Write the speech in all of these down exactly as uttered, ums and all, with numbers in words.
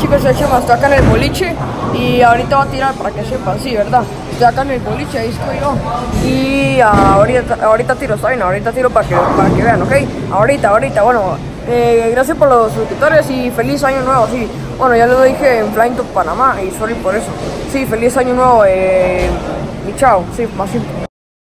chicos, soy Chema, estoy acá en el boliche y ahorita voy a tirar para que sepan, sí, ¿verdad? Estoy acá en el boliche, ahí estoy yo. Y uh, ahorita, ahorita tiro, está bien, ahorita tiro para que, para que vean, ¿ok? Ahorita, ahorita, bueno, eh, gracias por los suscriptores y feliz año nuevo, sí. Bueno, ya lo dije en Flying to Panamá y sorry por eso. Sí, feliz año nuevo eh, y chao, sí, más simple.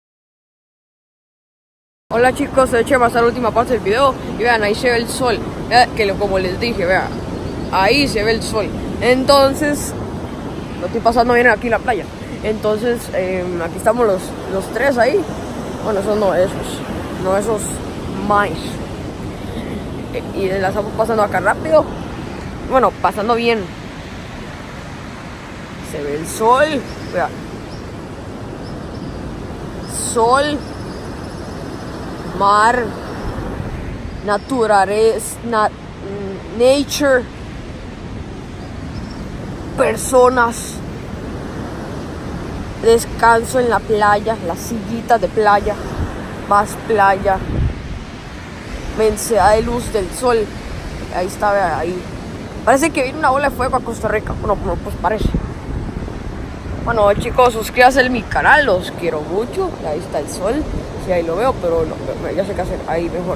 Hola chicos, soy Chema, hasta la última parte del video y vean, ahí se ve el sol, eh, que lo, como les dije, vean, ahí se ve el sol. Entonces, lo estoy pasando bien aquí en la playa. Entonces, eh, aquí estamos los, los tres ahí. Bueno, esos no, esos, no esos más. Eh, y la estamos pasando acá rápido. Bueno, pasando bien. Se ve el sol, vean. Sol. Mar, naturaleza, na, nature, personas, descanso en la playa, las sillitas de playa, más playa, mensaje de luz del sol, ahí está, ahí. Parece que viene una bola de fuego a Costa Rica, bueno, pues parece. Bueno chicos, suscríbanse a mi canal, los quiero mucho, ahí está el sol. Sí, ahí lo veo, pero no, ya sé qué hacer, ahí mejor.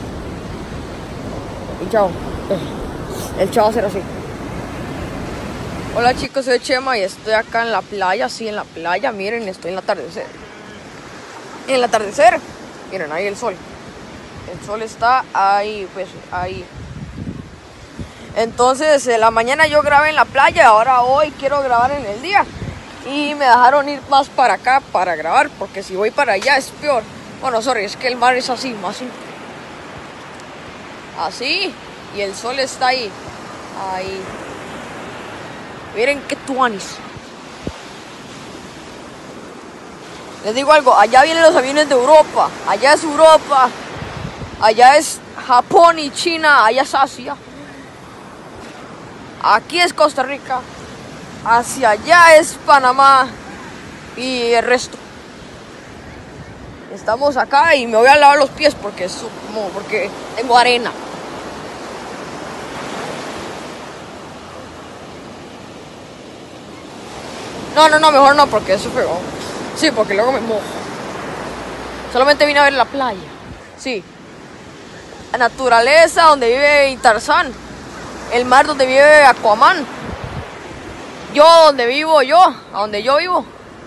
Y chao. El chao va a ser así. Hola chicos, soy Chema y estoy acá en la playa, sí, en la playa, miren, estoy en el atardecer. En el atardecer, miren, ahí el sol. El sol está ahí, pues, ahí. Entonces, en la mañana yo grabé en la playa, ahora hoy quiero grabar en el día. Y me dejaron ir más para acá para grabar, porque si voy para allá es peor. Bueno, sorry, es que el mar es así, más simple. Así, y el sol está ahí. Ahí. Miren qué tuanis. Les digo algo, allá vienen los aviones de Europa. Allá es Europa. Allá es Japón y China. Allá es Asia. Aquí es Costa Rica. Hacia allá es Panamá y el resto. Estamos acá y me voy a lavar los pies porque es como porque tengo arena. No, no, no, mejor no porque eso es feo. Sí, porque luego me mojo. Solamente vine a ver la playa. Sí. La naturaleza donde vive Tarzán. El mar donde vive Aquaman. Yo donde vivo yo, a donde yo vivo.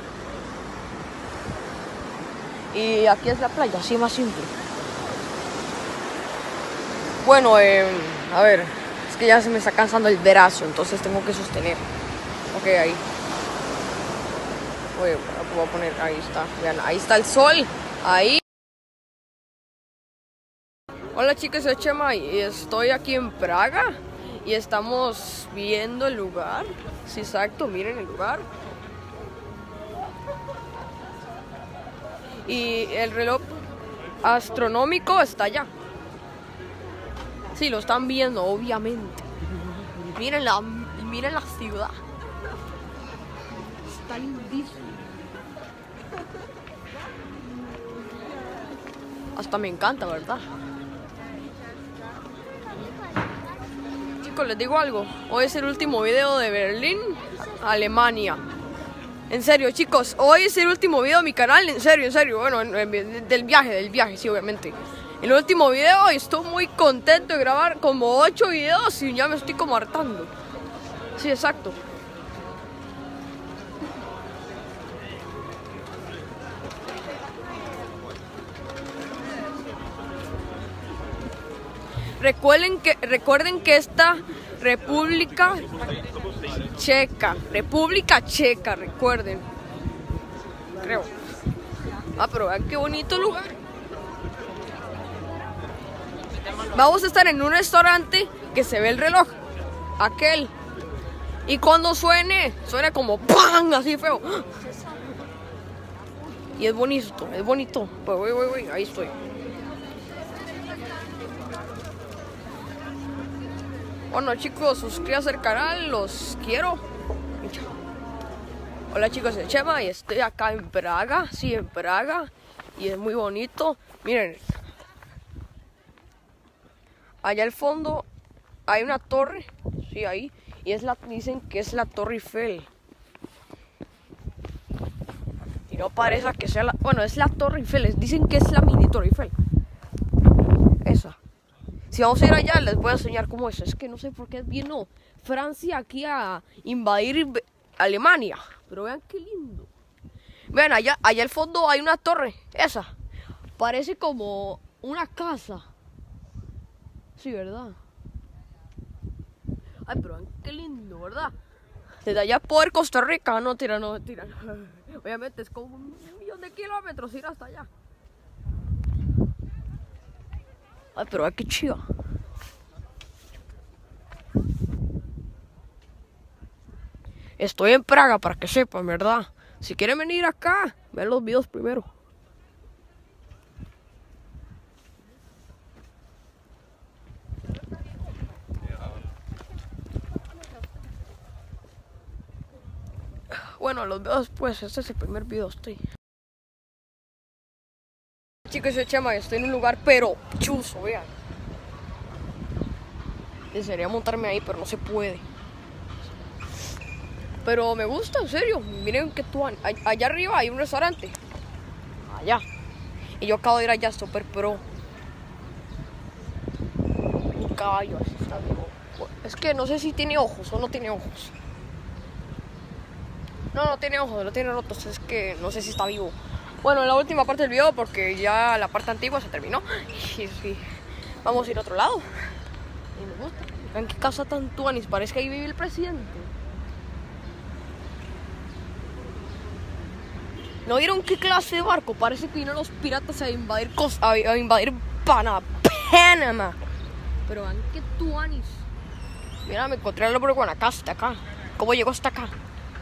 Y aquí es la playa, así más simple. Bueno, eh, a ver, es que ya se me está cansando el brazo, entonces tengo que sostener. Ok, ahí. Voy, voy a poner, ahí está, vean, ahí está el sol, ahí. Hola chicos, soy Chema y estoy aquí en Praga. Y estamos viendo el lugar. Sí, exacto, miren el lugar. Y el reloj astronómico está allá. Sí, lo están viendo, obviamente. Miren la, miren la ciudad. Está lindísimo. Hasta me encanta, ¿verdad? Chicos, les digo algo, hoy es el último video de Berlín, Alemania. En serio, chicos, hoy es el último video de mi canal, en serio, en serio, bueno, en, en, del viaje, del viaje, sí, obviamente. El último video y estoy muy contento de grabar como ocho videos y ya me estoy como hartando. Sí, exacto. Recuerden que, recuerden que esta República Checa, República Checa, recuerden. Creo. Ah, pero vean qué bonito lugar. Vamos a estar en un restaurante que se ve el reloj. Aquel. Y cuando suene, suena como ¡pam! Así feo. Y es bonito, es bonito. Pues voy, voy, voy, ahí estoy. Bueno chicos, suscríbanse al canal, los quiero. Hola chicos, soy Chema y estoy acá en Praga, sí, en Praga. Y es muy bonito, miren. Allá al fondo hay una torre sí, ahí. Y es la, dicen que es la Torre Eiffel. Y no parece que sea la... Bueno, es la Torre Eiffel. Dicen que es la mini Torre Eiffel. Esa. Si vamos a ir allá, les voy a enseñar cómo es. Es que no sé por qué vino Francia aquí a invadir Alemania. Pero vean qué lindo. Vean, allá, allá al fondo hay una torre. Esa. Parece como una casa. Sí, ¿verdad? Ay, pero vean qué lindo, ¿verdad? Desde allá por Costa Rica. No, tira, no, tira. Obviamente es como un millón de kilómetros ir hasta allá. Ay, pero ay, qué chido. Estoy en Praga, para que sepan, ¿verdad? Si quieren venir acá, ven los videos primero. Bueno, los videos después, este es el primer video, estoy. Chicos, soy Chema y estoy en un lugar pero chuzo, vean. Desearía montarme ahí, pero no se puede. Pero me gusta, en serio. Miren que tú, allá arriba hay un restaurante. Allá. Y yo acabo de ir allá, Super Pro. Un caballo así está vivo. Es que no sé si tiene ojos o no tiene ojos. No, no tiene ojos, no tiene rotos. Es que no sé si está vivo. Bueno, en la última parte del video, porque ya la parte antigua se terminó. Y sí, vamos a ir a otro lado. Y me gusta. Vean qué casa tan tuanis, parece que ahí vive el presidente. ¿No vieron qué clase de barco? Parece que vinieron los piratas a invadir Costa, a invadir Panamá. Panamá. Pero vean qué tuanis. Mira, me encontré al hombre Guanacaste acá. ¿Cómo llegó hasta acá?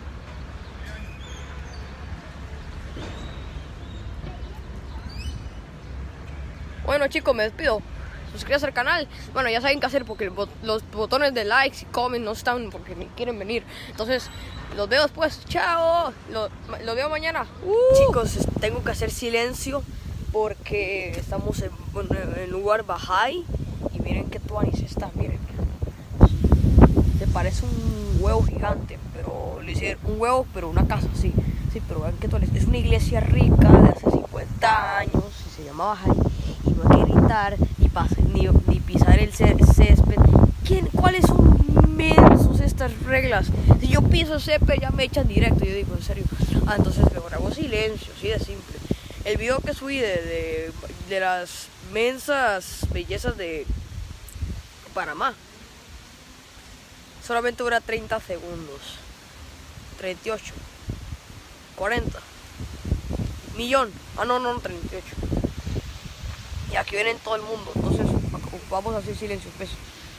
Bueno, chicos, me despido. Suscríbanse al canal. Bueno, ya saben qué hacer porque los botones de likes y comments no están porque ni quieren venir. Entonces, los veo después. Chao. Los lo veo mañana. Uh. Chicos, tengo que hacer silencio porque estamos en un lugar bajay. Y miren qué tuanis está, miren. Se parece un huevo gigante, pero le hicieron un huevo, pero una casa, sí. Sí, pero vean qué tuanis. Es una iglesia rica de hace cincuenta años y se llama Bajay. Y no hay que gritar ni, pase, ni, ni pisar el césped. ¿Quién, ¿Cuáles son mensos estas reglas? Si yo piso el césped ya me echan directo. Yo digo, en serio. Ah, entonces mejor hago silencio, así de simple. El video que subí de, de, de las mensas bellezas de Panamá solamente dura treinta segundos. treinta y ocho. cuarenta. Millón. Ah, no, no, treinta y ocho. Y aquí vienen todo el mundo, entonces vamos a hacer silencio, pues.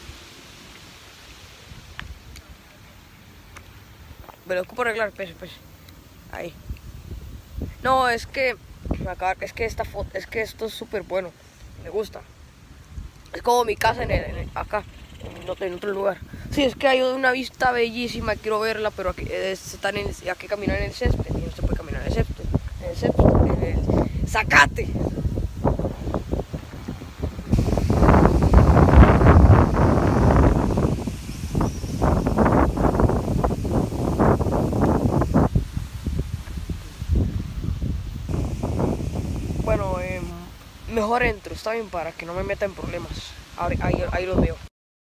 Me lo ocupo arreglar, pues, pues. Ahí. No, es que es que esta foto, es que esto es súper bueno. Me gusta. Es como mi casa en el, en el, acá, en otro, en otro lugar. Sí, es que hay una vista bellísima, quiero verla, pero aquí es, están en, hay que caminar en el césped y no se puede caminar en el césped. En el césped, en el zacate. Bueno, eh, mejor entro, está bien, para que no me meta en problemas. Ahí, ahí, ahí los veo.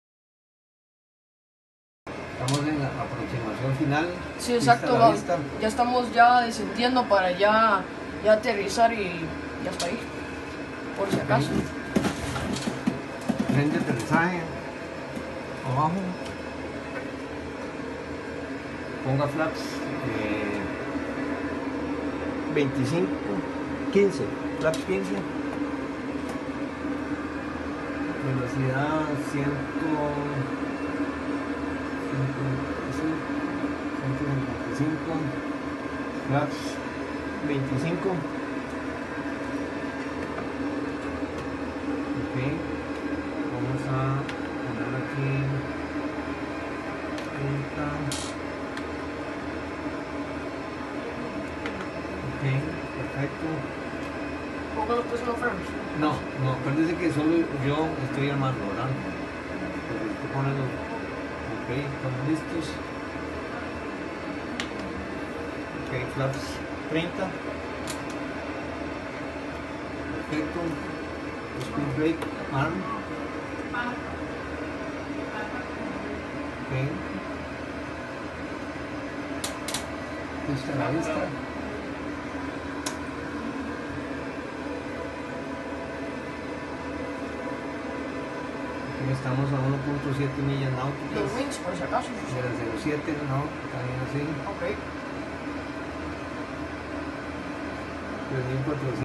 Estamos en la aproximación final. Sí, exacto. Ya estamos ya descendiendo para ya, ya aterrizar y ya está ahí. Por si acaso. Tren de aterrizaje. Abajo. Ponga flaps. Eh, veinticinco. quince. Flaps quince. Velocidad cien. ciento cincuenta y cinco, flaps veinticinco. Ok, vamos a poner aquí treinta. Ok, perfecto. ¿Cómo pues no frames? No, no, parece que solo yo estoy armando, ¿verdad? Pero estoy poniendo. Ok. Ok, estamos listos. Ok, flaps treinta. Perfecto. Speed brake arm. Ok. Lista la vista. Aquí estamos a uno punto siete millas náuticas. Los wings, por si acaso. De las cero siete, no, también así. Ok. tres mil cuatrocientos.